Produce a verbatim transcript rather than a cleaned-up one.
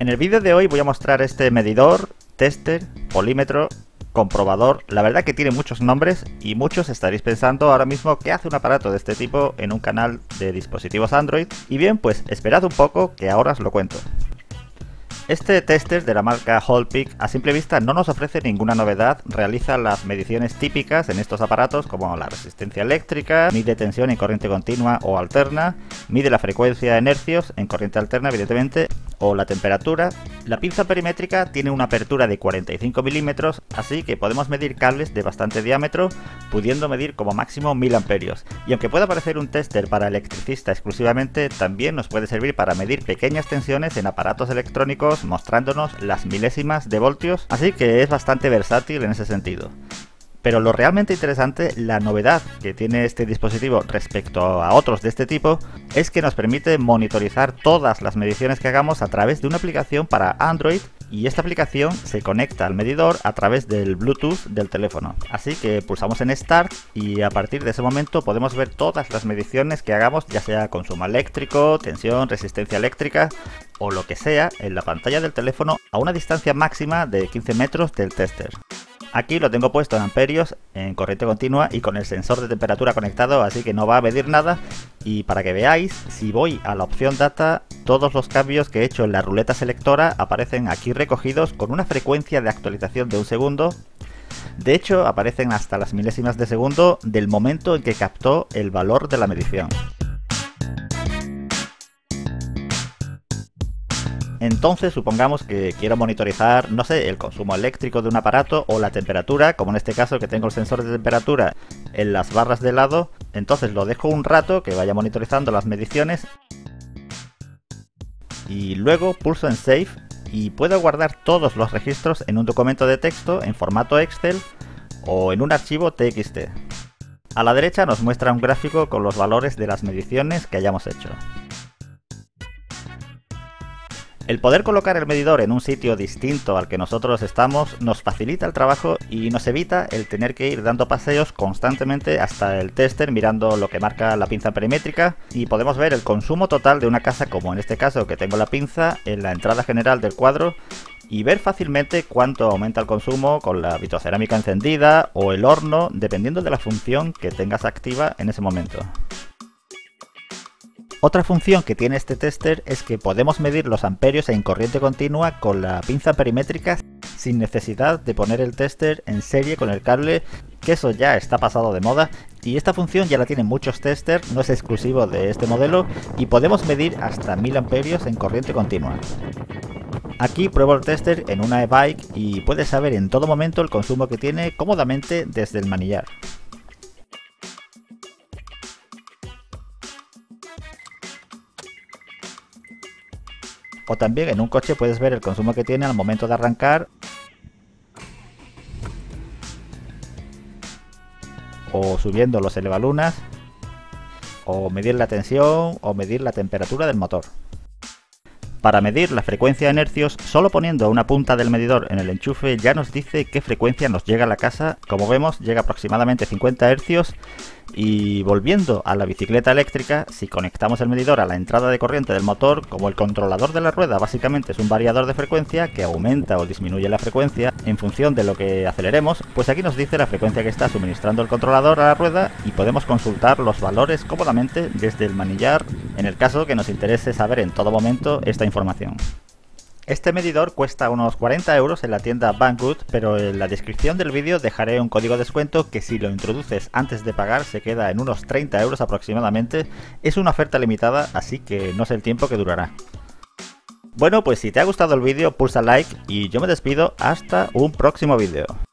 En el vídeo de hoy voy a mostrar este medidor, tester, polímetro, comprobador. La verdad que tiene muchos nombres y muchos estaréis pensando ahora mismo qué hace un aparato de este tipo en un canal de dispositivos Android. Y bien, pues esperad un poco que ahora os lo cuento. Este tester de la marca Hallpeak a simple vista no nos ofrece ninguna novedad, realiza las mediciones típicas en estos aparatos como la resistencia eléctrica, mide tensión en corriente continua o alterna, mide la frecuencia en hercios en corriente alterna evidentemente, o la temperatura. La pinza perimétrica tiene una apertura de cuarenta y cinco milímetros, así que podemos medir cables de bastante diámetro, pudiendo medir como máximo mil amperios. Y aunque pueda parecer un tester para electricista exclusivamente, también nos puede servir para medir pequeñas tensiones en aparatos electrónicos, mostrándonos las milésimas de voltios, así que es bastante versátil en ese sentido. Pero lo realmente interesante, la novedad que tiene este dispositivo respecto a otros de este tipo, es que nos permite monitorizar todas las mediciones que hagamos a través de una aplicación para Android, y esta aplicación se conecta al medidor a través del Bluetooth del teléfono. Así que pulsamos en Start y a partir de ese momento podemos ver todas las mediciones que hagamos, ya sea consumo eléctrico, tensión, resistencia eléctrica o lo que sea, en la pantalla del teléfono a una distancia máxima de quince metros del tester. Aquí lo tengo puesto en amperios, en corriente continua y con el sensor de temperatura conectado, así que no va a medir nada. Y para que veáis, si voy a la opción data, todos los cambios que he hecho en la ruleta selectora aparecen aquí recogidos con una frecuencia de actualización de un segundo. De hecho, aparecen hasta las milésimas de segundo del momento en que captó el valor de la medición. Entonces supongamos que quiero monitorizar, no sé, el consumo eléctrico de un aparato o la temperatura, como en este caso que tengo el sensor de temperatura en las barras de lado. Entonces lo dejo un rato que vaya monitorizando las mediciones y luego pulso en Save y puedo guardar todos los registros en un documento de texto en formato Excel o en un archivo T X T. A la derecha nos muestra un gráfico con los valores de las mediciones que hayamos hecho. El poder colocar el medidor en un sitio distinto al que nosotros estamos nos facilita el trabajo y nos evita el tener que ir dando paseos constantemente hasta el tester mirando lo que marca la pinza perimétrica, y podemos ver el consumo total de una casa, como en este caso que tengo la pinza en la entrada general del cuadro, y ver fácilmente cuánto aumenta el consumo con la vitrocerámica encendida o el horno, dependiendo de la función que tengas activa en ese momento. Otra función que tiene este tester es que podemos medir los amperios en corriente continua con la pinza perimétrica sin necesidad de poner el tester en serie con el cable, que eso ya está pasado de moda, y esta función ya la tienen muchos testers, no es exclusivo de este modelo, y podemos medir hasta mil amperios en corriente continua. Aquí pruebo el tester en una e-bike y puedes saber en todo momento el consumo que tiene cómodamente desde el manillar. O también en un coche puedes ver el consumo que tiene al momento de arrancar, o subiendo los elevalunas, o medir la tensión o medir la temperatura del motor. Para medir la frecuencia en hercios, solo poniendo una punta del medidor en el enchufe ya nos dice qué frecuencia nos llega a la casa. Como vemos, llega aproximadamente cincuenta hercios. Y volviendo a la bicicleta eléctrica, si conectamos el medidor a la entrada de corriente del motor, como el controlador de la rueda básicamente es un variador de frecuencia que aumenta o disminuye la frecuencia en función de lo que aceleremos, pues aquí nos dice la frecuencia que está suministrando el controlador a la rueda y podemos consultar los valores cómodamente desde el manillar, en el caso que nos interese saber en todo momento esta información. Este medidor cuesta unos cuarenta euros en la tienda Banggood, pero en la descripción del vídeo dejaré un código de descuento que si lo introduces antes de pagar se queda en unos treinta euros aproximadamente. Es una oferta limitada, así que no sé el tiempo que durará. Bueno, pues si te ha gustado el vídeo pulsa like y yo me despido hasta un próximo vídeo.